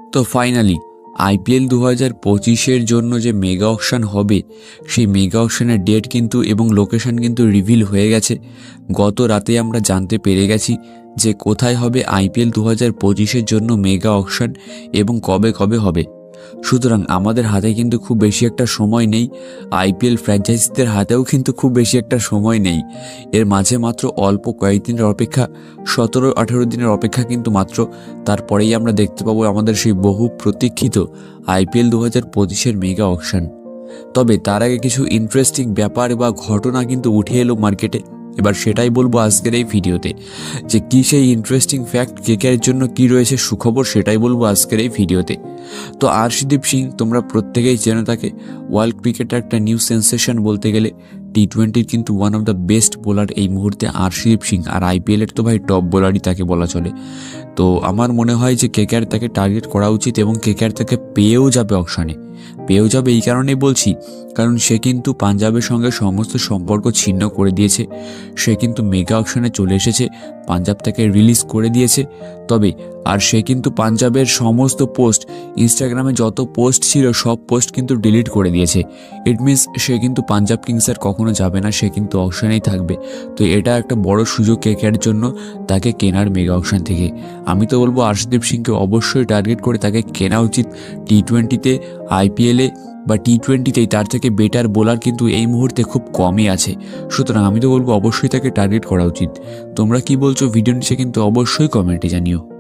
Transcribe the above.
তো finally IPL 2025-এর জন্য যে মেগা অকশন হবে সেই মেগা অকশনের ডেট কিন্তু এবং লোকেশন কিন্তু রিভিল হয়ে গেছে। গত রাতে আমরা জানতে পেরে গেছি যে কোথায় হবে আইপিএল 2025-এর জন্য মেগা অকশন এবং কবে কবে হবে। সুতরাং আমাদের হাতে কিন্তু খুব বেশি একটা সময় নেই, আইপিএল ফ্র্যাঞ্চাইজিদের হাতেও কিন্তু খুব বেশি একটা সময় নেই। এর মাঝে মাত্র অল্প কয়েকদিনের অপেক্ষা, 17-18 দিনের অপেক্ষা কিন্তু মাত্র। তারপরেই আমরা দেখতে পাবো আমাদের সেই বহু প্রতীক্ষিত আইপিএল 2025-এর মেগা অকশন। তবে তার আগে কিছু ইন্টারেস্টিং ব্যাপার বা ঘটনা কিন্তু উঠে এলো মার্কেটে। এবার সেটাই বলবো আজকের এই ভিডিওতে, যে কী সেই ইন্টারেস্টিং ফ্যাক্ট, কেকেআরের জন্য কি রয়েছে সুখবর, সেটাই বলবো আজকের এই ভিডিওতে। তো আরশদীপ সিং তোমরা প্রত্যেকেই জেনে থাকে, ওয়ার্ল্ড ক্রিকেটের একটা নিউ সেন্সেশন বলতে গেলে। টি-20-র কিন্তু one of the best bowler এই মুহূর্তে আরশদীপ সিং, আর আইপিএলের তো ভাই টপ বোলারই তাকে বলা চলে। তো আমার মনে হয় যে কেকেআর তাকে টার্গেট করা উচিত এবং কেকেআর তাকে পেয়েও যাবে অকশনে। পেয়েও যাবে এই কারণেই বলছি, কারণ সে কিন্তু পাঞ্জাবের সঙ্গে সমস্ত সম্পর্ক ছিন্ন করে দিয়েছে। সে কিন্তু মেগা অকশনে চলে এসেছে, পাঞ্জাব তাকে রিলিজ করে দিয়েছে। তবে আর সে কিন্তু পাঞ্জাবের সমস্ত পোস্ট, ইনস্টাগ্রামে যত পোস্ট ছিল সব পোস্ট কিন্তু ডিলিট করে দিয়েছে। ইট মিনস সে কিন্তু পাঞ্জাব কিংস আর কখনো যাবে না, সে কিন্তু অকশনেই থাকবে। তো এটা একটা বড় সুযোগ কেকেআর জন্য তাকে কেনার মেগা অকশন থেকে। আমি তো বলবো আরশদীপ সিংকে অবশ্যই টার্গেট করে তাকে কেনা উচিত। টি-20-তে, আইপিএলে বা টি-20-তেই তার থেকে বেটার বোলার কিন্তু এই মুহূর্তে খুব কমই আছে। সুতরাং আমি তো বলবো অবশ্যই তাকে টার্গেট করা উচিত। তোমরা কি বলছো ভিডিও নিচে কিন্তু অবশ্যই কমেন্টে জানিও।